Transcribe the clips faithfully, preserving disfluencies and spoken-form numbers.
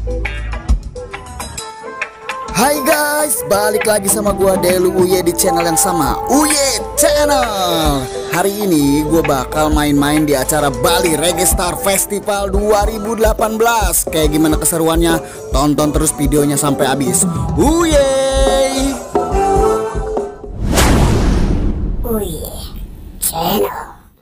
Hai guys, balik lagi sama gua Delu Uye di channel yang sama, Uye Channel. Hari ini gua bakal main-main di acara Bali Reggae Star Festival dua ribu delapan belas. Kayak gimana keseruannya? Tonton terus videonya sampai habis. Uye. Uye Channel.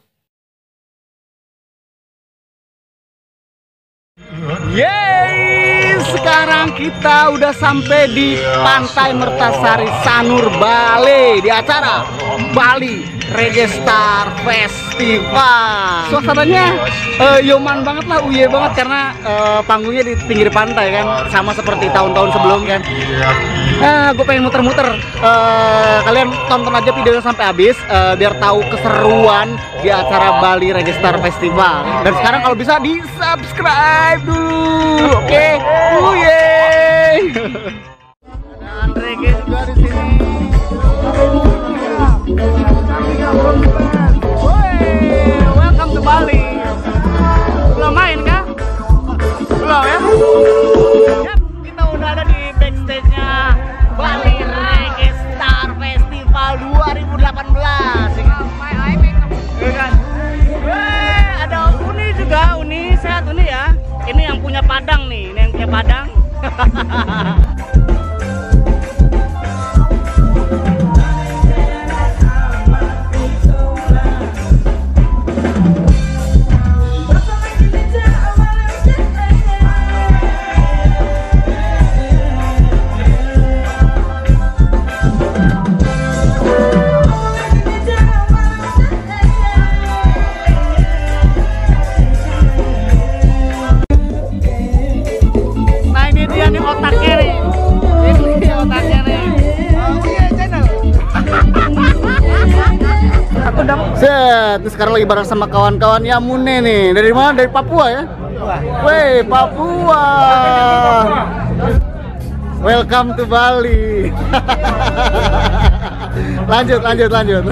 Yeay, sekarang kita udah sampai di Pantai Mertasari Sanur, Bali, di acara Bali Reggae Star Festival. Suasananya uh, yoman banget lah, uye banget karena uh, panggungnya di pinggir pantai kan, sama seperti tahun-tahun sebelumnya kan. Nah, gue pengen muter-muter. Uh, kalian tonton aja videonya sampai habis uh, biar tahu keseruan di acara Bali Reggae Star Festival. Dan sekarang kalau bisa di subscribe dulu, oke? Okay? Uye. Ada reggae juga di sini. Woi, welcome to Bali. Belum main kah? Belum ya? Yap, kita udah ada di backstage-nya Bali Reggae Star Festival dua ribu delapan belas. Ya kan? Weh, ada Uni juga, Uni, sehat Uni ya. Ini yang punya Padang nih, ini yang punya Padang. Set, sekarang lagi bareng sama kawan-kawan Yamune nih. Dari mana? Dari Papua ya? Weh, Papua. Welcome to Bali. Lanjut, lanjut, lanjut.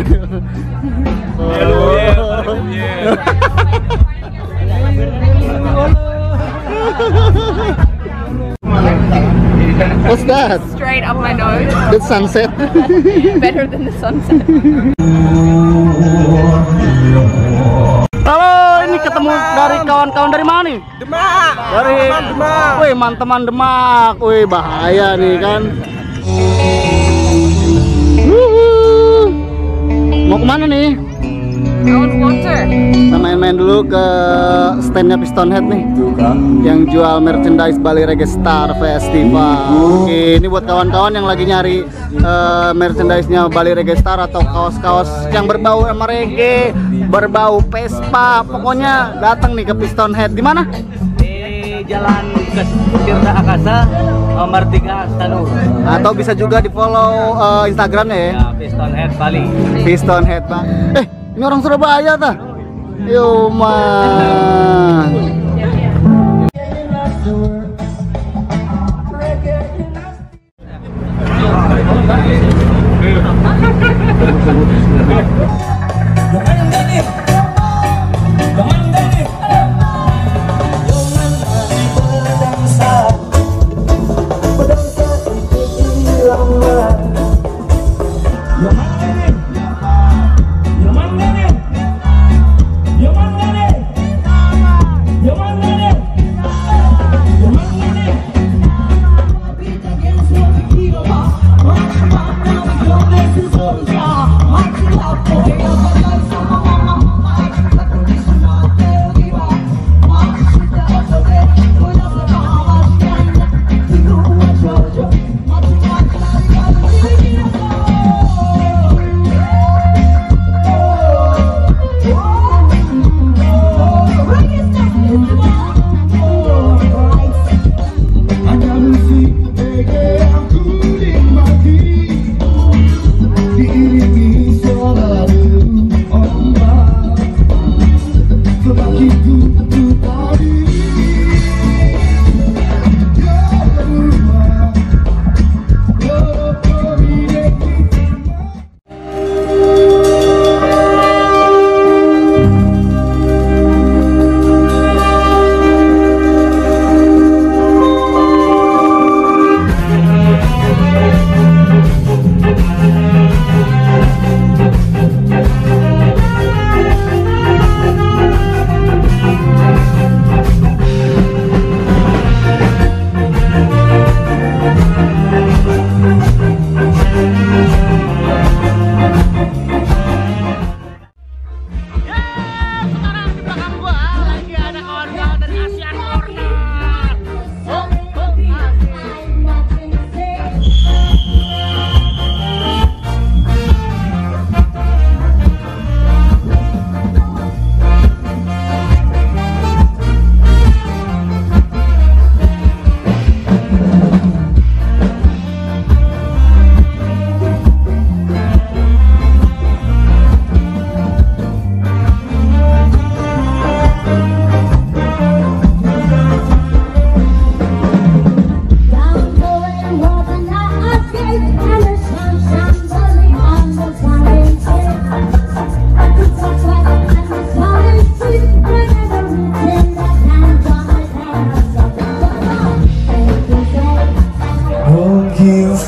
What's that? Straight up my nose. The sunset. Better than the sunset. Halo, ini ketemu dari kawan-kawan dari mana nih? Demak. Dari Demak. Wih, teman-teman Demak. Wih, bahaya nih kan. Wuhu. Mau kemana nih? Out water. Kita main-main dulu ke standnya Piston Head nih, yang jual merchandise Bali Reggae Star Festival. Oke, ini buat kawan-kawan yang lagi nyari uh, merchandise-nya Bali Reggae Star atau kaos-kaos yang berbau sama reggae, berbau Vespa, pokoknya datang nih ke Piston Head. Di mana? Di Jalan ke Tirta Akasa, nomor tiga Sanur. Atau bisa juga di follow uh, Instagramnya ya. Ya, Piston Head Bali. Piston Head Bang. Eh, ini orang Surabaya tah? Yo man.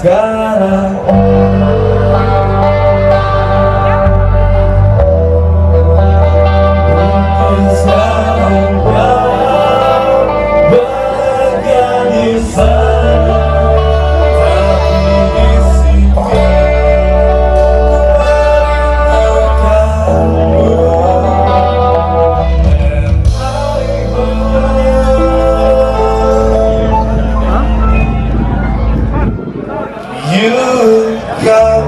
sekarang. Mungkin sekarang kau bahagia di sana, tapi di sini ku you got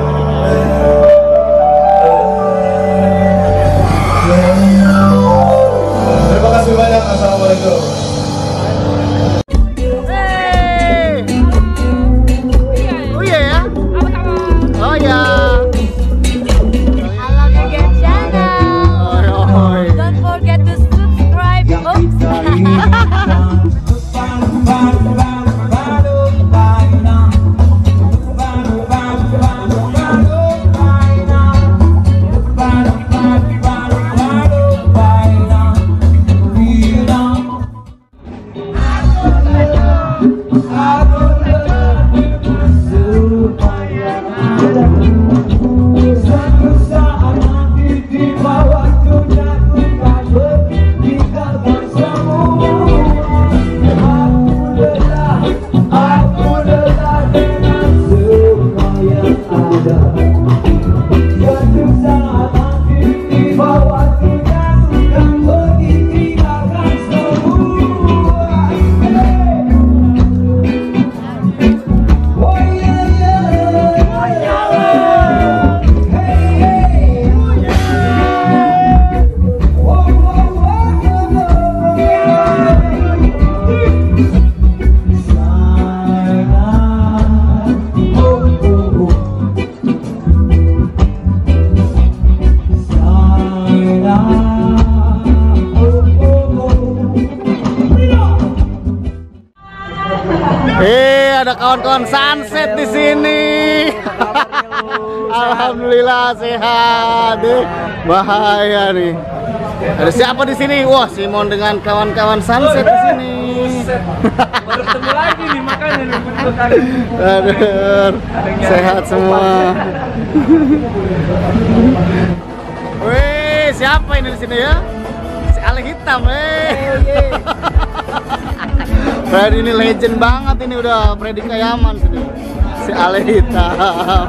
terima kasih banyak. Assalamualaikum. Hey. Oh iya ya. Oh ya. I love your good channel. Oi, oi. Don't forget to subscribe. Oops. Eh, ada kawan-kawan sunset di sini. Alhamdulillah sehat. Eh, bahaya nih. Ada siapa di sini? Wah, Simon dengan kawan-kawan sunset di sini. Baru ketemu lagi nih, makanya nih. Aduh, sehat semua. Wih, siapa ini di sini ya? Si Ale Hitam, eh. Freddy ini legend banget, ini udah Freddy Kayaman sini. Si Ale Hitam.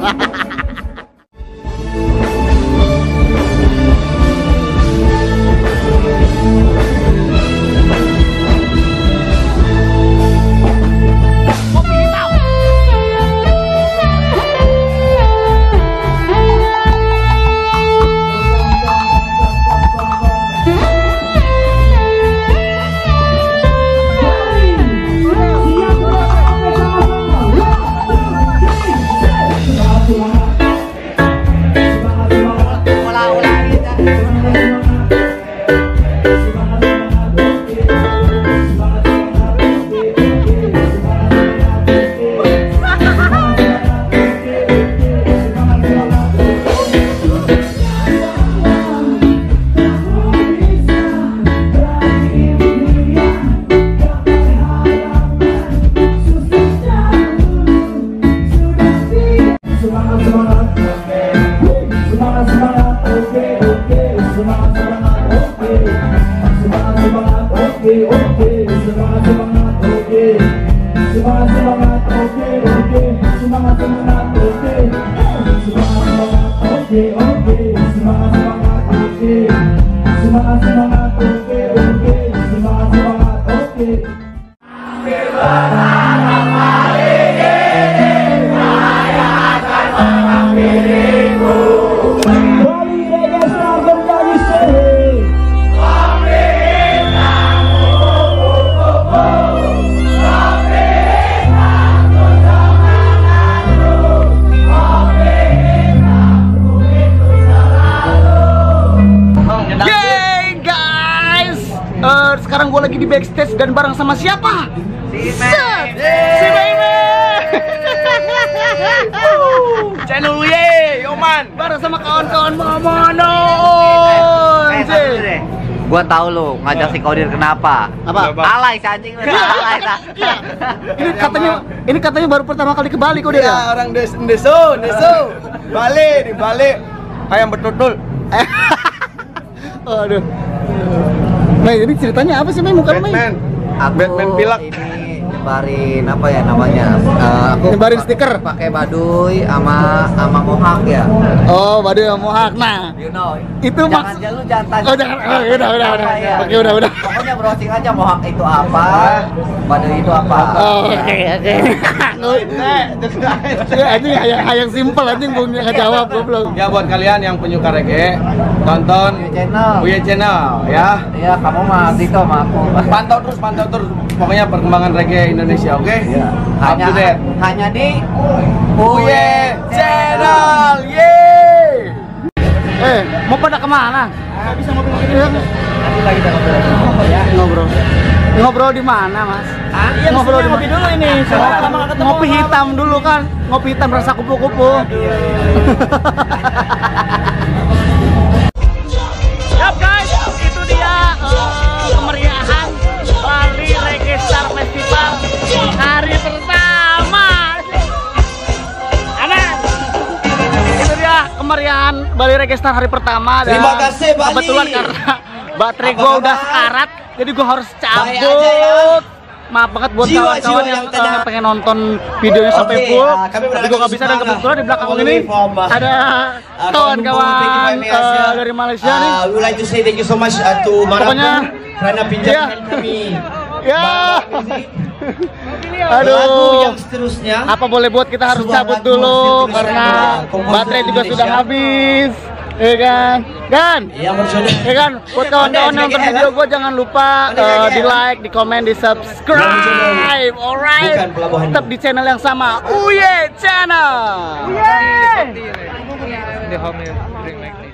Sekarang gue lagi di backstage dan bareng sama siapa? Si Set! Si Meme! Channel ye, Yoman. Bareng sama kawan-kawan Momono. Eh, satu deh. Gua tahu lu ngajak si Kodir kenapa? Apa? Alay si anjing, alay ta. Ini katanya ini katanya baru pertama kali ke Bali kok dia. Ya, orang des deso, deso. Bali, di Bali. Ayam betutul. Aduh. Nah, ini ceritanya apa sih, Mei? Muka Mei? Batman. Aku Batman pilak. ini nyebarin apa ya namanya? Eh, aku Nyebarin pa- stiker? pakai baduy sama sama mohak ya. Oh, Bade Mohak. Nah, You know. itu jangan maks- jangan lu jangan tanya. Oh, jangan. Oh, udah, udah, udah. Apa ya? Oke, udah, udah. Pokoknya browsing aja mohak itu apa, baduy itu apa. Oh, oke, oke. Ya, anjing hayang hayang simpel anjing belum ngejawab goblok. Ya buat kalian yang penyuka reggae, tonton Uye Channel. Uye Channel ya. Iya, kamu mah Tito sama aku. Pantau terus, pantau terus pokoknya perkembangan reggae Indonesia, oke? Iya. Up Hanya to date. hanya di Uye Channel, yeay! Eh, mau pada kemana? Bisa ngobrol begini ya? Nanti lagi kita ngobrol ya. Ngobrol. Ngobrol di mana, Mas? Iya, Ngobrol di ngopi mana? dulu ini. Soalnya lama nggak ketemu. Ngopi hitam dulu kan. Ngopi hitam rasa kupu-kupu. Yap guys, itu dia eh, kemeriahan Bali Reggae Star Festival hari pertama. Aman. Itu dia kemeriahan Bali Reggae Star hari pertama. Dan Terima kasih, Bali. Kebetulan karena baterai Apa gua kabar? udah sekarat, jadi gua harus cabut. Baik aja ya. Maaf banget buat Jiwa-jiwa kawan-kawan yang, yang tenang. eh, pengen nonton videonya sampai Oke, full, ah, kami berada tapi gua nggak di bisa. Dan Semarang. kebetulan di belakang All the ini way from, uh, ada Uh, kawan-kawan Thank you for having us, eh, ya. dari Malaysia nih. Uh, we would like to say thank you so much uh, to Pokoknya, Marapu karena pinjaman ya. kami. Ya. Lagu Aduh. yang seterusnya. Apa boleh buat kita harus Sebuah cabut lagu dulu hasil tulisan karena dari komposer baterai juga Indonesia. sudah habis. Ya kan? Kan? Yang berjodoh. Ya kan? Buat kawan-kawan yang nonton video gue jangan lupa eh, di like, di komen, di subscribe. Alright. Bukan pelabuhan. Tetap di channel yang sama. Uye Channel. Uye. The home drink like